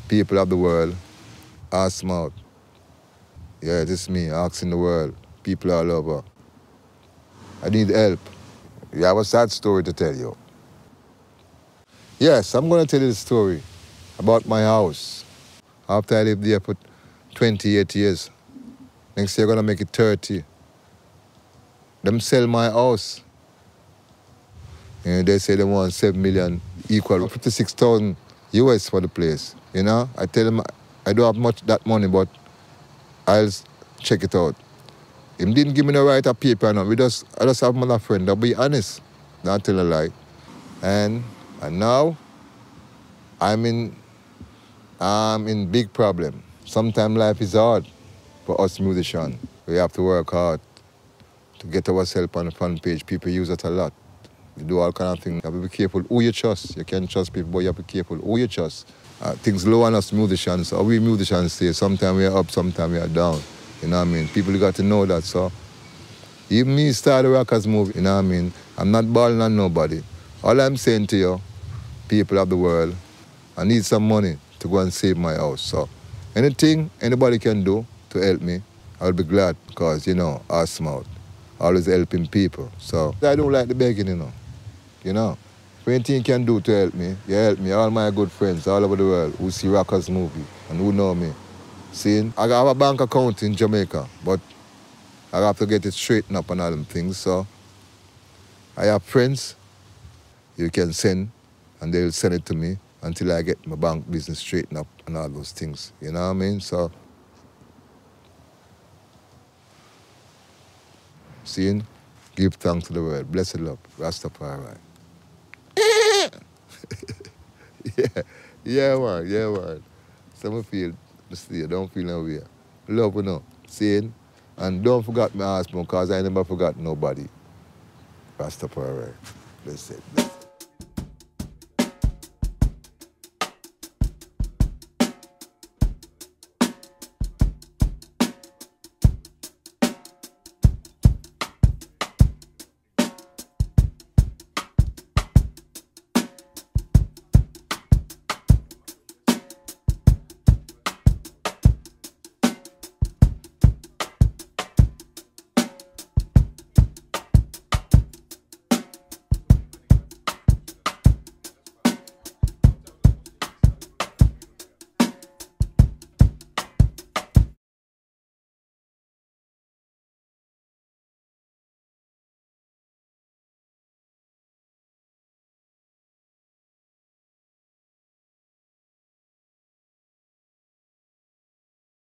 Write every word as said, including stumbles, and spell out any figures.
People of the world, HORSEMOUTH. Yeah, this is me, asking the world, people all over. I need help. You have a sad story to tell you. Yes, I'm going to tell you the story about my house. After I lived there for twenty-eight years. Next year, I'm going to make it thirty. Them sell my house. And they say they want seven million equal fifty-six thousand U S for the place. You know, I tell them I don't have much that money, but I'll check it out. Him didn't give me the right of paper, no. We just, I just have another friend. I'll be honest, not tell a lie. And, and now, I'm in, I'm in big problem. Sometimes life is hard for us musicians. We have to work hard to get ourselves on the front page. People use it a lot. You do all kind of things. You have to be careful who you trust. You can't trust people, but you have to be careful who you trust. Uh, things low on us musicians. Or we musicians say, sometimes we are up, sometimes we are down. You know what I mean? People got to know that, so. Even me start the Rockers movie, you know what I mean? I'm not balling on nobody. All I'm saying to you, people of the world, I need some money to go and save my house. So anything anybody can do to help me, I'll be glad, because, you know, HORSEMOUTH, always helping people. So I don't like the begging, you know. You know, if anything you can do to help me, you help me. All my good friends all over the world who see Rockers movie and who know me. See, I have a bank account in Jamaica, but I have to get it straightened up and all them things. So I have friends you can send, and they'll send it to me until I get my bank business straightened up and all those things. You know what I mean? So, seeing, give thanks to the world. Blessed love, Rastafari. yeah, yeah, man, yeah, man. Some feel, see, don't feel no way. Love, you know, seeing, and don't forget my husband, because I never forgot nobody. Rastafari. Blessed, blessed.